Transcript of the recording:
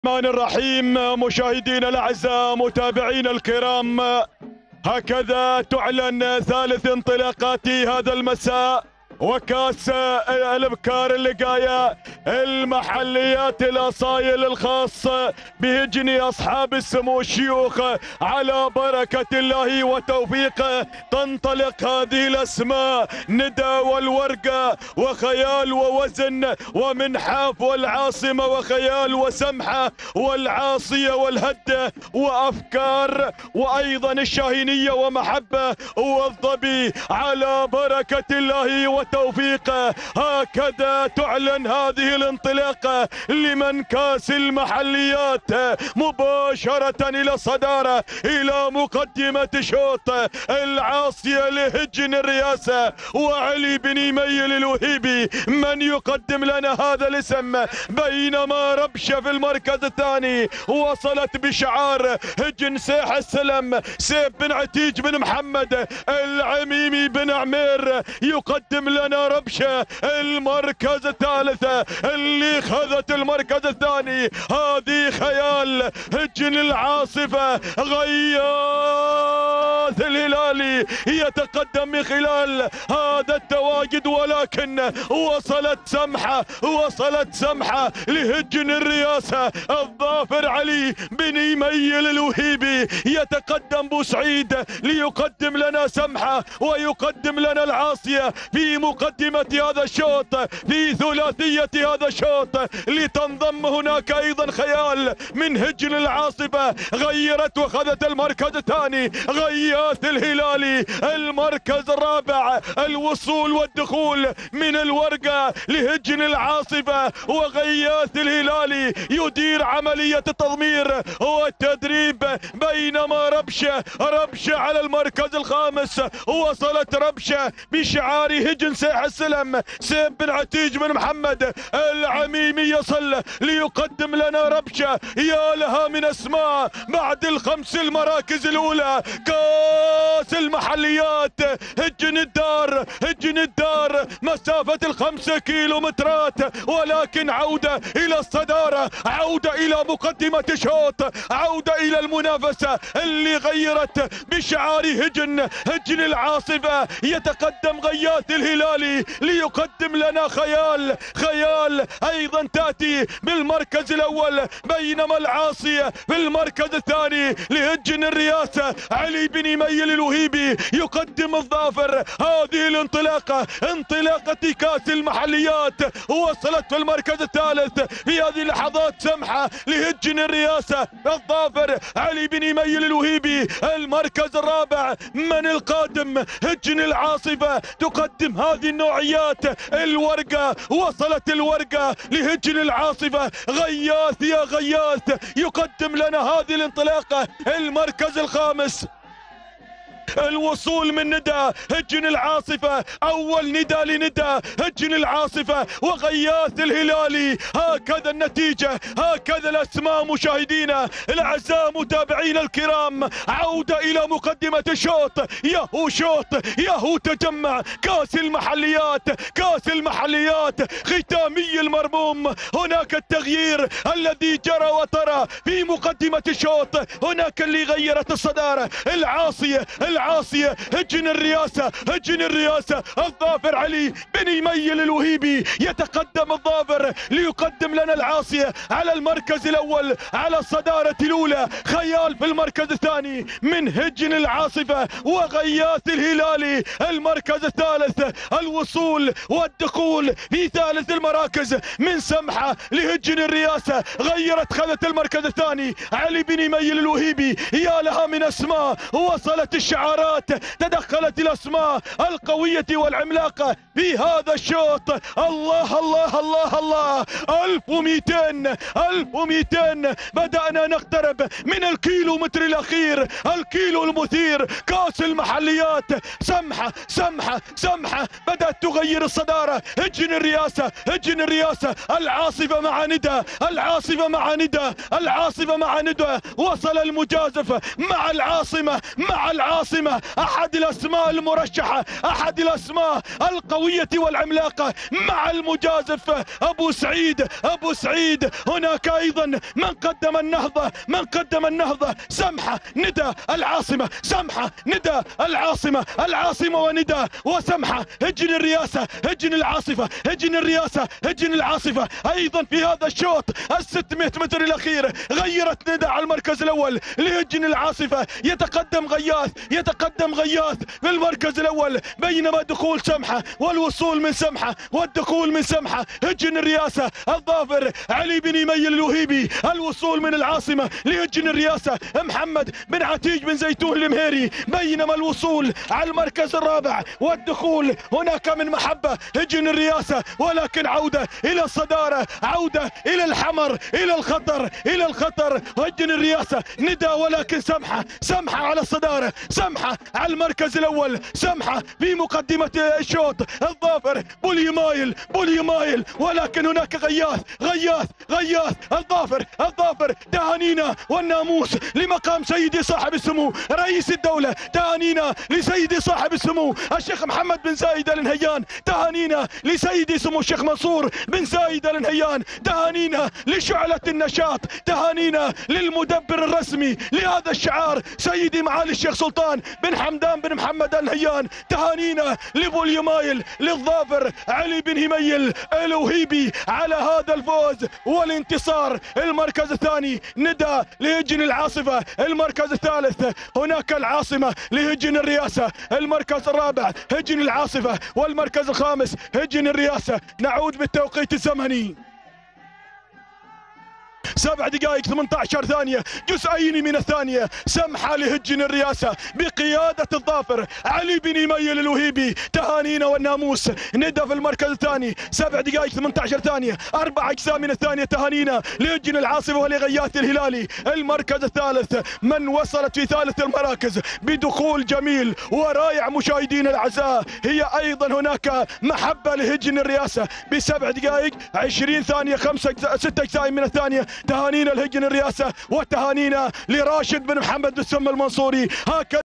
الرحمن الرحيم. مشاهدينا الاعزاء، متابعينا الكرام، هكذا تعلن ثالث انطلاقات هذا المساء وكاس الابكار اللقايه المحليات الاصايل الخاصه بهجن اصحاب السمو الشيوخ على بركه الله وتوفيقه. تنطلق هذه الاسماء: ندى والورقه وخيال ووزن ومنحاف والعاصمه وخيال وسمحه والعاصيه والهده وافكار وايضا الشاهينيه ومحبه والظبي على بركه الله وتوفيقه. هكذا تعلن هذه الانطلاقة لمن كاس المحليات مباشرة إلى الصدارة، إلى مقدمة شوط العاصية لهجن الرئاسة وعلي بن يميل الوهيبي من يقدم لنا هذا الاسم، بينما ربشة في المركز الثاني وصلت بشعار هجن سيح السلم سيف بن عتيج بن محمد العميمي بن عمير يقدم لنا ربشة المركز الثالث. اللي خذت المركز الثاني هذه خيال هجن العاصفة غياث الهلالي يتقدم من خلال هذا التواجد، ولكن وصلت سمحة لهجن الرئاسة. الظافر علي بن يميل الوهيبي يتقدم بوسعيد ليقدم لنا سمحة ويقدم لنا العاصية في مقدمة هذا الشوط، في ثلاثية هذا الشوط. لتنضم هناك ايضا خيال من هجن العاصفة غيرت وخذت المركز الثاني. غياث الهلالي المركز الرابع. الوصول والدخول من الورقة لهجن العاصفة وغياث الهلالي يدير عملية التضمير والتدريب، بينما ربشة على المركز الخامس. وصلت ربشة بشعار هجن سيح السلم سيف بن عتيج بن محمد العميمي يصل ليقدم لنا ربشة. يا لها من اسماء بعد الخمس المراكز الاولى. كاس المحليات هجن الدار مسافة ال5 كيلومترات، ولكن عودة الى الصدارة، عودة الى مقدمة شوط، عودة الى المنافسة اللي غيرت بشعار هجن العاصفة. يتقدم غياث الهلالي ليقدم لنا خيال ايضا تاتي بالمركز الاول، بينما العاصية في المركز الثاني لهجن الرئاسة. علي بن يميل الوهيبي يقدم الظافر. هذه الانطلاقة انطلاقة كاس المحليات وصلت في المركز الثالث في هذه اللحظات سمحة لهجن الرئاسة. الظافر علي بن يميل الوهيبي. المركز الرابع من القادم هجن العاصفة تقدم هذه النوعيات. الورقة وصلت الورقة لهجن العاصفة. غياث يا غياث يقدم لنا هذه الانطلاقة المركز الخامس. الوصول من ندى هجن العاصفة، اول ندى لندى هجن العاصفة وغياث الهلالي. هكذا النتيجة، هكذا الاسماء. مشاهدينا الاعزاء، متابعينا الكرام، عودة الى مقدمة الشوط. ياهو تجمع كاس المحليات ختامي المرموم. هناك التغيير الذي جرى وطرى في مقدمة الشوط. هناك اللي غيرت الصدارة. العاصية هجن الرئاسة. الظافر علي بن يميل الوهيبي يتقدم الظافر ليقدم لنا العاصية على المركز الاول، على الصدارة الاولى. خيال في المركز الثاني من هجن العاصفة وغياث الهلالي المركز الثالث. الوصول والدخول في ثالث المراكز من سمحة لهجن الرئاسة خذت المركز الثاني. علي بن يميل الوهيبي. يا لها من اسماء. وصلت الشعارات، تدخلت الاسماء القوية والعملاقة في هذا الشوط. الله 1200 بدأنا نقترب من الكيلومتر الاخير، الكيلو المثير. كاس المحليات سمحة بدأت تغير الصدارة. هجن الرئاسة. العاصفة مع ندى. وصل المجازف مع العاصمة. احد الاسماء المرشحة، احد الاسماء القوية القوية والعملاقة مع المجازف أبو سعيد. هناك أيضا من قدم النهضة سمحة ندى العاصمة، سمحة ندى العاصمة وندى وسمحة هجن الرئاسة، هجن العاصفة، هجن الرئاسة، هجن العاصفة. أيضا في هذا الشوط 600 متر الأخير غيرت ندى على المركز الأول لهجن العاصفة. يتقدم غياث في المركز الأول، بينما دخول سمحة والوصول من سمحة والدخول من سمحة. هجن الرئاسة الظافر علي بن يميل الوهيبي، الوصول من العاصمة لهجن الرئاسة محمد بن عتيج بن زيتون المهيري، بينما الوصول على المركز الرابع والدخول هناك من محبة هجن الرئاسة، ولكن عودة إلى الصدارة، عودة إلى الحمر، إلى الخطر هجن الرئاسة ندى، ولكن سمحة على الصدارة، سمحة على المركز الأول، سمحة في مقدمة الشوط. الظافر بوليمايل، ولكن هناك غياث الظافر تهانينا والناموس لمقام سيدي صاحب السمو رئيس الدولة، تهانينا لسيدي صاحب السمو الشيخ محمد بن زايد آل نهيان، تهانينا لسيدي سمو الشيخ منصور بن زايد آل نهيان، تهانينا لشعلة النشاط، تهانينا للمدبر الرسمي لهذا الشعار سيدي معالي الشيخ سلطان بن حمدان بن محمد آل نهيان، تهانينا لبوليمايل للظافر علي بن يميل الوهيبي على هذا الفوز والانتصار. المركز الثاني ندى لهجن العاصفة، المركز الثالث هناك العاصمة لهجن الرئاسة، المركز الرابع هجن العاصفة، والمركز الخامس هجن الرئاسة. نعود بالتوقيت الزمني 7 دقائق 18 ثانية جزئين من الثانية. سمحة لهجن الرئاسة بقيادة الظافر علي بن يميل الوهيبي، تهانينا والناموس. ندى في المركز الثاني 7 دقائق 18 ثانية 4 أجزاء من الثانية، تهانينا لهجن العاصفة ولغياث الهلالي. المركز الثالث من وصلت في ثالث المراكز بدخول جميل ورائع مشاهدين الأعزاء هي أيضا هناك محبة لهجن الرئاسة ب7 دقائق 20 ثانية 6 أجزاء من الثانية. تهانينا لهجن الرئاسة وتهانينا لراشد بن محمد بن سم المنصوري. هكذا